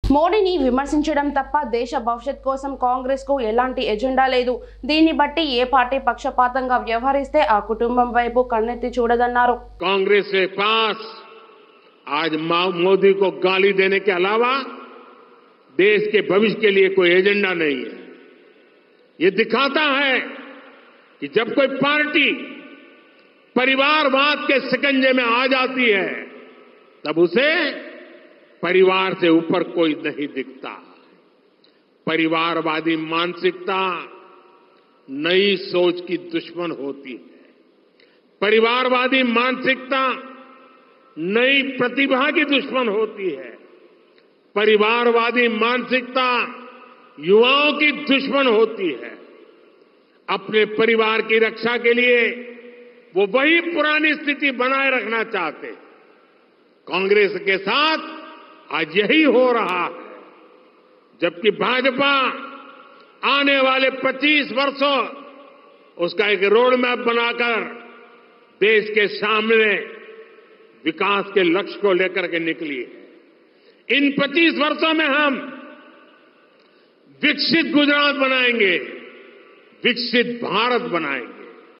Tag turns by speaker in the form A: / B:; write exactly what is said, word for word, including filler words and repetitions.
A: మోడీని విమర్శించడం తప్ప దేశ భవిష్యత్ కోసం కాంగ్రెస్ కు ఎలాంటి ఎజెండా లేదు. దీన్ని బట్టి ఏ పార్టీ పక్షపాతంగా వ్యవహరిస్తే ఆ కుటుంబం వైపు కన్నెత్తి చూడదన్నారు.
B: कांग्रेस के पास आज मोदी को गाली देने के अलावा देश के भविष्य के लिए कोई एजेंडा नहीं है. ये दिखाता है कि जब कोई पार्टी परिवारवाद के शिकंजे में आ जाती है तब उसे परिवार से ऊपर कोई नहीं दिखता. परिवारवादी मानसिकता नई सोच की दुश्मन होती है. परिवारवादी मानसिकता नई प्रतिभा की दुश्मन होती है. परिवारवादी मानसिकता युवाओं की दुश्मन होती है. अपने परिवार की रक्षा के लिए वो वही पुरानी स्थिति बनाए रखना चाहते हैं. कांग्रेस के साथ आज यही हो रहा है. जबकि भाजपा आने वाले पच्चीस वर्षों उसका एक रोड मैप बनाकर देश के सामने विकास के लक्ष्य को लेकर के निकली है. इन पच्चीस वर्षों में हम विकसित गुजरात बनाएंगे, विकसित भारत बनाएंगे.